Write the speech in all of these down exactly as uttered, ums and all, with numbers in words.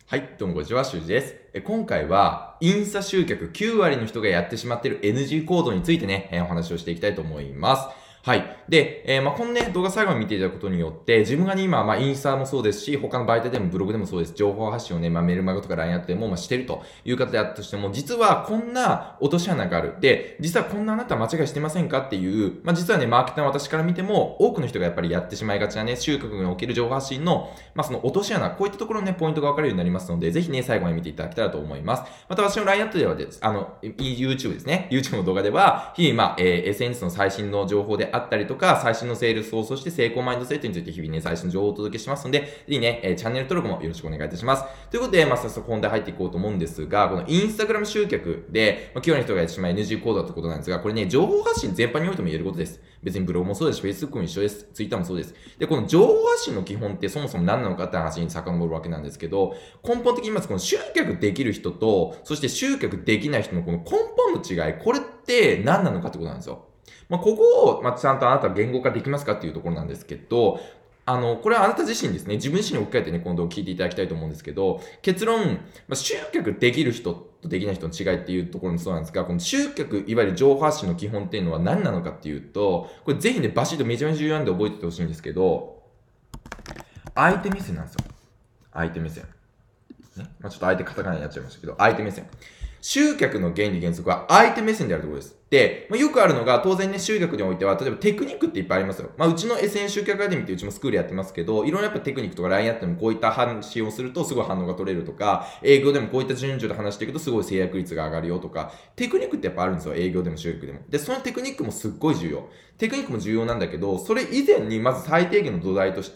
はい、どうもこんにちは、しゅうじです。え今回は、インスタ集客きゅう割の人がやってしまっている エヌジー 行動についてね、えーお話をしていきたいと思います。はい。で、えーまあ、このね、動画最後まで見ていただくことによって、自分がね、今、まあ、インスタもそうですし、他の媒体でもブログでもそうです。情報発信をね、まあ、メルマガとか ライン アットでも、まあ、してるという方であったとしても、実はこんな落とし穴がある。で、実はこんなあなた間違いしてませんかっていう、まあ、実はね、マーケターの私から見ても、多くの人がやっぱりやってしまいがちなね、集客における情報発信の、まあ、その落とし穴、こういったところのね、ポイントが分かるようになりますので、ぜひね、最後まで見ていただけたらと思います。また私の ライン アットではです、あの、YouTube ですね。YouTube の動画では、日々、まあ、えー、エスエヌエス の最新の情報であったりとか、最新のセールスを、そして成功マインドセットについて日々ね、最新の情報をお届けしますので、ぜひね、えー、チャンネル登録もよろしくお願いいたします。ということで、まあ、早速本題入っていこうと思うんですが、この Instagram 集客で、まあ、きゅう割の人がやってしまう エヌジー 行動だということなんですが、これね、情報発信全般においても言えることです。別にブログもそうですし、Facebook も一緒です。Twitter もそうです。で、この情報発信の基本ってそもそも何なのかって話に遡るわけなんですけど、根本的に言いますと、この集客できる人と、そして集客できない人のこの根本の違い、これって何なのかってことなんですよ。まあ、ここを、まあ、ちゃんとあなたは言語化できますかっていうところなんですけど、あの、これはあなた自身ですね、自分自身に置き換えてね、今度聞いていただきたいと思うんですけど、結論、まあ、集客できる人とできない人の違いっていうところもそうなんですが、この集客、いわゆる情報発信の基本っていうのは何なのかっていうと、これぜひね、バシッとめちゃめちゃ重要なんで覚えておいてほしいんですけど、相手目線なんですよ。相手目線。ね。まあ、ちょっと相手カタカナになっちゃいましたけど、相手目線。集客の原理原則は相手目線であるところです。で、まあ、よくあるのが、当然ね、集客においては、例えばテクニックっていっぱいありますよ。まあ、うちの エスエヌエス 集客アカデミーってうちもスクールやってますけど、いろんなやっぱテクニックとか ライン あってもこういった話をするとすごい反応が取れるとか、営業でもこういった順序で話していくとすごい制約率が上がるよとか、テクニックってやっぱあるんですよ。営業でも集客でも。で、そのテクニックもすっごい重要。テクニックも重要なんだけど、それ以前にまず最低限の土台として、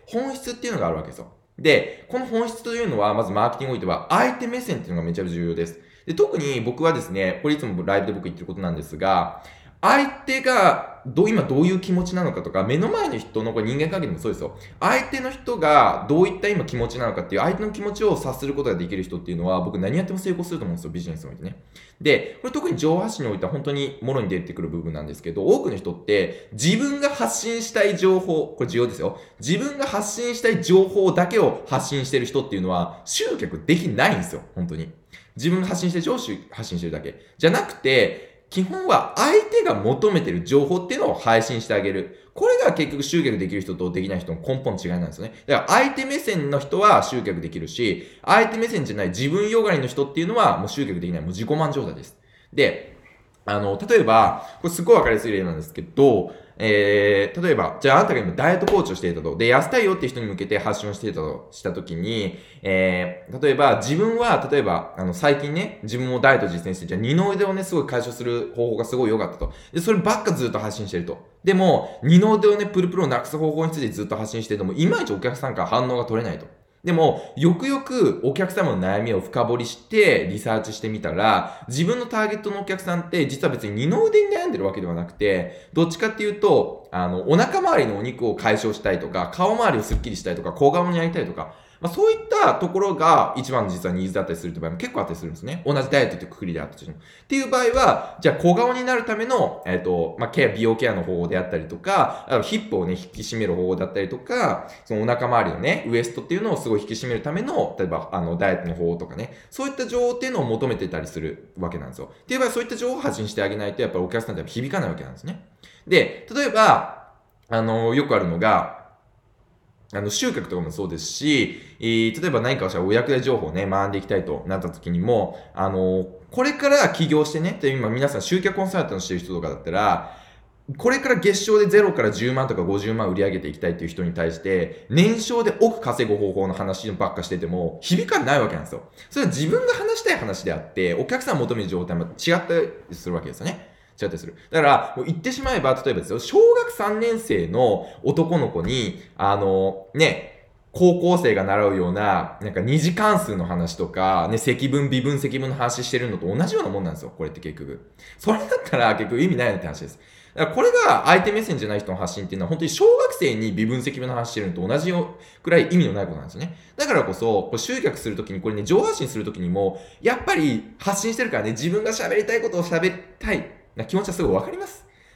本質っていうのがあるわけですよ。で、この本質というのは、まずマーケティングにおいては、相手目線っていうのがめちゃくちゃ重要です。で、特に僕はですね、これいつもライブで僕言ってることなんですが、相手がどう今どういう気持ちなのかとか、目の前の人のこれ人間関係でもそうですよ。相手の人がどういった今気持ちなのかっていう相手の気持ちを察することができる人っていうのは僕何やっても成功すると思うんですよ、ビジネスにおいてね。で、これ特に情報発信においては本当にもろに出てくる部分なんですけど、多くの人って自分が発信したい情報、これ重要ですよ。自分が発信したい情報だけを発信してる人っていうのは集客できないんですよ、本当に。自分が発信してる情報を発信してるだけ。じゃなくて、基本は相手が求めてる情報っていうのを配信してあげる。これが結局集客できる人とできない人の根本の違いなんですよね。だから相手目線の人は集客できるし、相手目線じゃない自分よがりの人っていうのはもう集客できない。もう自己満状態です。で、あの、例えば、これすごいわかりやすい例なんですけど、えー、例えば、じゃああなたが今ダイエットコーチをしていたと。で、痩せたいよっていう人に向けて発信をしていたとしたときに、えー、例えば自分は、例えば、あの、最近ね、自分もダイエット実践して、じゃあ二の腕をね、すごい解消する方法がすごい良かったと。で、そればっかずっと発信してると。でも、二の腕をね、プルプルをなくす方法についてずっと発信してるとも、いまいちお客さんから反応が取れないと。でも、よくよくお客様の悩みを深掘りしてリサーチしてみたら、自分のターゲットのお客さんって実は別に二の腕に悩んでるわけではなくて、どっちかっていうと、あの、お腹周りのお肉を解消したいとか、顔周りをスッキリしたいとか、小顔になりたいとか、まあ、そういったところが一番の実はニーズだったりするという場合も結構あったりするんですね。同じダイエットというくくりであったとしても。っていう場合は、じゃあ小顔になるための、えっ、と、まあ、ケア、美容ケアの方法であったりとか、あとヒップをね、引き締める方法だったりとか、そのお腹周りのね、ウエストっていうのをすごい引き締めるための、例えば、あの、ダイエットの方法とかね、そういった情報っていうのを求めてたりするわけなんですよ。っていう場合、そういった情報を発信してあげないと、やっぱりお客さんって響かないわけなんですね。で、例えば、あの、よくあるのが、あの、集客とかもそうですし、えー、例えば何かをしたらお役立ち情報をね、学んでいきたいとなった時にも、あの、これから起業してね、で今皆さん集客コンサルタントしてる人とかだったら、これから月賞でゼロからじゅうまんとかごじゅうまん売り上げていきたいっていう人に対して、年商で億稼ぐ方法の話ばっかしてても、響かないわけなんですよ。それは自分が話したい話であって、お客さん求める状態も違ったりするわけですよね。違ったりする。だから、もう言ってしまえば、例えばですよ、小学さんねん生の男の子に、あの、ね、高校生が習うような、なんか二次関数の話とか、ね、積分、微分、積分の話してるのと同じようなもんなんですよ、これって結局。それだったら結局意味ないなって話です。だからこれが相手目線じゃない人の発信っていうのは本当に小学生に微分積分の話してるのと同じくらい意味のないことなんですよね。だからこそ、これ集客するときに、これね、上発信するときにも、やっぱり発信してるからね、自分が喋りたいことを喋りたいな気持ちはすごいわかります。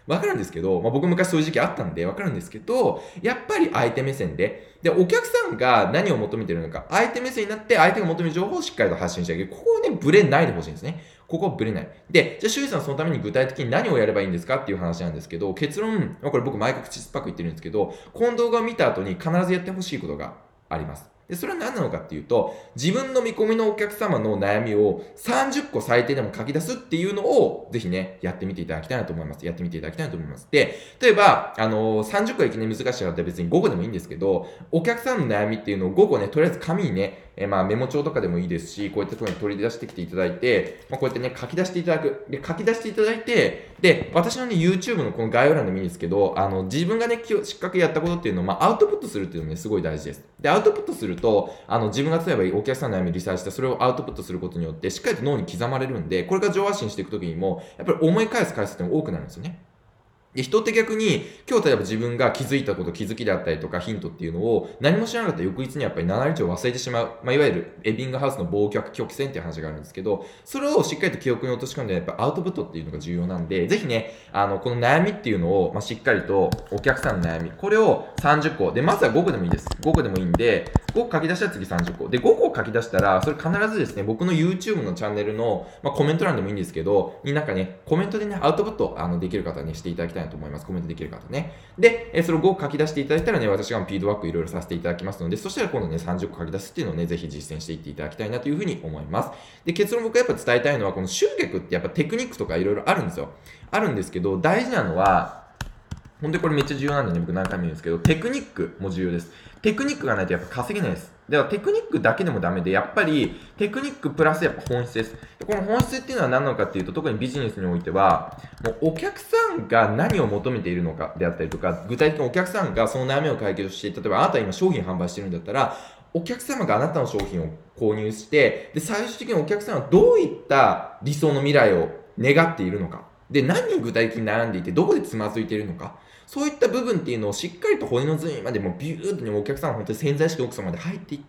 わかるんですけど、まあ、僕昔そういう時期あったんでわかるんですけど、やっぱり相手目線で、で、お客さんが何を求めてるのか、相手目線になって相手が求める情報をしっかりと発信してあげる。ここをね、ブレないでほしいんですね。ここはブレない。で、じゃあ、周囲さんはそのために具体的に何をやればいいんですかっていう話なんですけど、結論、これ僕毎回口酸っぱく言ってるんですけど、この動画を見た後に必ずやってほしいことがあります。で、それは何なのかっていうと、自分の見込みのお客様の悩みをさんじゅっこ最低でも書き出すっていうのを、ぜひね、やってみていただきたいなと思います。やってみていただきたいなと思います。で、例えば、あのー、さんじゅっこいきなり難しいからって別にごこでもいいんですけど、お客さんの悩みっていうのをごこね、とりあえず紙にね、えー、まあメモ帳とかでもいいですし、こういったところに取り出してきていただいて、まあ、こうやってね、書き出していただく。で、書き出していただいて、で、私のね、YouTube のこの概要欄でもいいんですけど、あの、自分がね、しっかりやったことっていうのを、まあ、アウトプットするっていうのもね、すごい大事です。で、アウトプットすると、あの、自分が例えばお客さんの悩みをリサーチして、それをアウトプットすることによって、しっかりと脳に刻まれるんで、これから上発信していくときにも、やっぱり思い返す回数って多くなるんですよね。で、人って逆に、今日例えば自分が気づいたこと、気づきであったりとかヒントっていうのを何も知らなかったら翌日にやっぱりななわり以上忘れてしまう。まあ、いわゆるエビングハウスの忘却曲線っていう話があるんですけど、それをしっかりと記憶に落とし込んで、やっぱアウトプットっていうのが重要なんで、ぜひね、あの、この悩みっていうのを、まあ、しっかりとお客さんの悩み、これをさんじゅっこ、で、まずはごこでもいいです。ごこでもいいんで、ごこ書き出したら次さんじゅっこ。で、ごこ書き出したら、それ必ずですね、僕の YouTube のチャンネルの、まあ、コメント欄でもいいんですけど、になんかね、コメントでね、アウトプットあのできる方はね、していただきたいなと思います。コメントできる方ね。で、えそれをごこ書き出していただいたらね、私がフィードバックいろいろさせていただきますので、そしたら今度ね、さんじゅっこ書き出すっていうのをね、ぜひ実践していっていただきたいなというふうに思います。で、結論僕がやっぱ伝えたいのは、この集客ってやっぱテクニックとかいろいろあるんですよ。あるんですけど、大事なのは、本当にこれめっちゃ重要なんでね、僕何回も言うんですけど、テクニックも重要です。テクニックがないとやっぱ稼げないです。だからテクニックだけでもダメで、やっぱりテクニックプラスやっぱ本質です。でこの本質っていうのは何なのかっていうと、特にビジネスにおいては、もうお客さんが何を求めているのかであったりとか、具体的にお客さんがその悩みを解決して、例えばあなたは今商品販売してるんだったら、お客様があなたの商品を購入して、で、最終的にお客さんはどういった理想の未来を願っているのか。で、何に具体的に悩んでいて、どこでつまずいているのか。そういった部分っていうのをしっかりと骨の髄までもうビューッとね、お客さんは本当に潜在意識の奥様まで入っていって、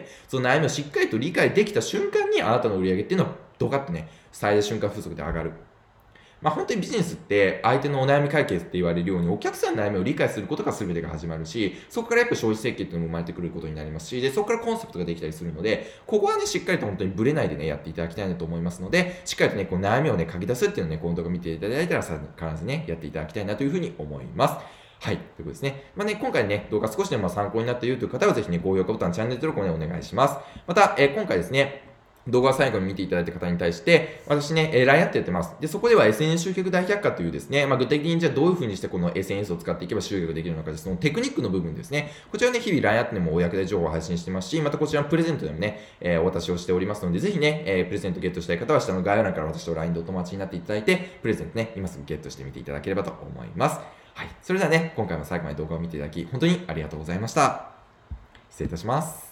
その悩みをしっかりと理解できた瞬間に、あなたの売り上げっていうのはドカッとね、最大瞬間風速で上がる。まあ本当にビジネスって相手のお悩み解決って言われるようにお客さんの悩みを理解することが全てが始まるし、そこからやっぱ消費設計っていうのも生まれてくることになりますし、で、そこからコンセプトができたりするので、ここはね、しっかりと本当にブレないでね、やっていただきたいなと思いますので、しっかりとね、こう悩みをね、書き出すっていうのをね、この動画見ていただいたら必ずね、やっていただきたいなというふうに思います。はい。ということですね。まあね、今回ね、動画少しでも参考になったよという方はぜひね、高評価ボタン、チャンネル登録をね、お願いします。また、えー、今回ですね、動画を最後に見ていただいた方に対して、私ね、えー、ライン アットやってます。で、そこでは エスエヌエス 集客大百科というですね、まあ、具体的にじゃあどういう風にしてこの エスエヌエス を使っていけば集客できるのか、そのテクニックの部分ですね。こちらね、日々 ライン アットでもお役立ち情報を配信してますし、またこちらのプレゼントでもね、えー、お渡しをしておりますので、ぜひね、えー、プレゼントゲットしたい方は下の概要欄から私と ライン でお友達になっていただいて、プレゼントね、今すぐゲットしてみていただければと思います。はい。それではね、今回も最後まで動画を見ていただき、本当にありがとうございました。失礼いたします。